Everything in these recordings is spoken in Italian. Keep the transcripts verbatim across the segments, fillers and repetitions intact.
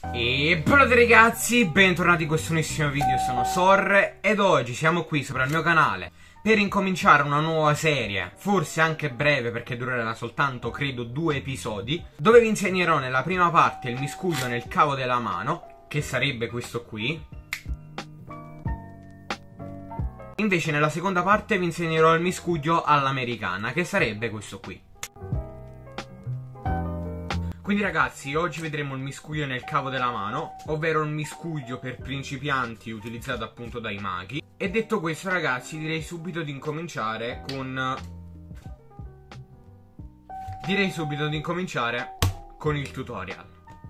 E buonanotte ragazzi, bentornati in questo nuovissimo video, sono Sorre ed oggi siamo qui sopra il mio canale per incominciare una nuova serie, forse anche breve perché durerà soltanto credo due episodi, dove vi insegnerò nella prima parte il miscuglio nel cavo della mano, che sarebbe questo qui. Invece nella seconda parte vi insegnerò il miscuglio all'americana, che sarebbe questo qui. Quindi ragazzi, oggi vedremo il miscuglio nel cavo della mano, ovvero un miscuglio per principianti utilizzato appunto dai maghi. E detto questo ragazzi, direi subito di incominciare con... Direi subito di incominciare con il tutorial.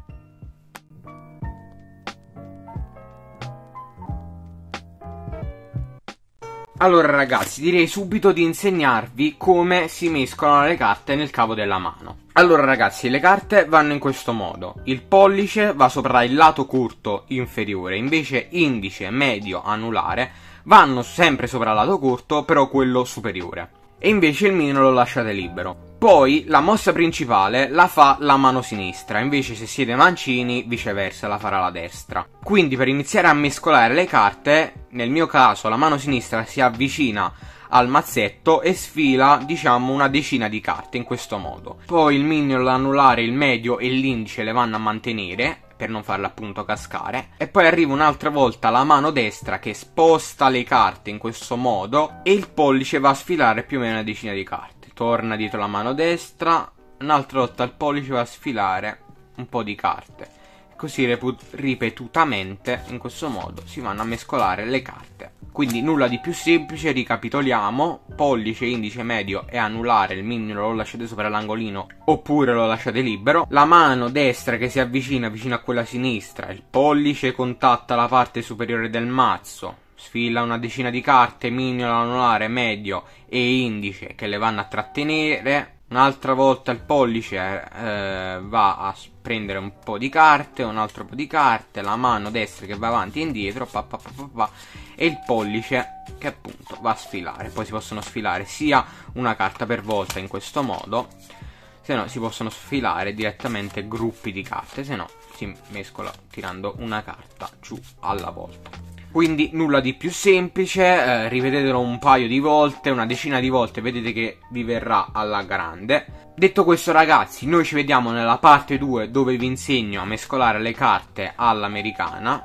Allora ragazzi, direi subito di insegnarvi come si mescolano le carte nel cavo della mano. Allora ragazzi, le carte vanno in questo modo. Il pollice va sopra il lato corto inferiore, invece indice, medio, anulare vanno sempre sopra il lato corto, però quello superiore. E invece il mignolo lo lasciate libero. Poi la mossa principale la fa la mano sinistra, invece se siete mancini viceversa la farà la destra. Quindi per iniziare a mescolare le carte, nel mio caso la mano sinistra si avvicina al mazzetto e sfila diciamo una decina di carte in questo modo. Poi il mignolo, l'anulare, il medio e l'indice le vanno a mantenere per non farle appunto cascare, e poi arriva un'altra volta la mano destra che sposta le carte in questo modo e il pollice va a sfilare più o meno una decina di carte. Torna dietro la mano destra, un'altra volta il pollice va a sfilare un po' di carte, così ripetutamente. In questo modo si vanno a mescolare le carte. Quindi nulla di più semplice, ricapitoliamo: pollice, indice, medio e anulare, il mignolo lo lasciate sopra l'angolino oppure lo lasciate libero. La mano destra che si avvicina vicino a quella sinistra, il pollice contatta la parte superiore del mazzo, sfila una decina di carte, mignolo, anulare, medio e indice che le vanno a trattenere. Un'altra volta il pollice eh, va a prendere un po' di carte, un altro po' di carte, la mano destra che va avanti e indietro, pa, pa, pa, pa, pa, e il pollice che appunto va a sfilare. Poi si possono sfilare sia una carta per volta in questo modo, se no si possono sfilare direttamente gruppi di carte, se no si mescola tirando una carta giù alla volta. Quindi nulla di più semplice, eh, ripetetelo un paio di volte, una decina di volte, vedete che vi verrà alla grande. Detto questo ragazzi, noi ci vediamo nella parte due dove vi insegno a mescolare le carte all'americana.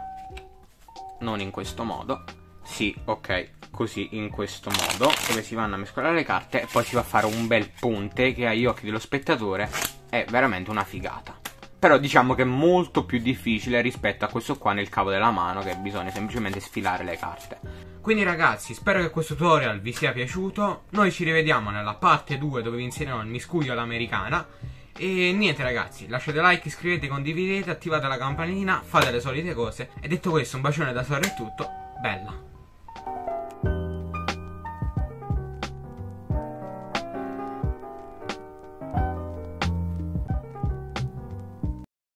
Non in questo modo, sì, ok, così in questo modo, dove si vanno a mescolare le carte e poi si va a fare un bel ponte che agli occhi dello spettatore è veramente una figata. Però diciamo che è molto più difficile rispetto a questo qua nel cavo della mano, che bisogna semplicemente sfilare le carte. Quindi ragazzi, spero che questo tutorial vi sia piaciuto. Noi ci rivediamo nella parte due dove vi insegnerò il miscuglio all'americana. E niente ragazzi, lasciate like, iscrivetevi, condividete, attivate la campanellina, fate le solite cose. E detto questo, un bacione da Sorre è tutto, bella!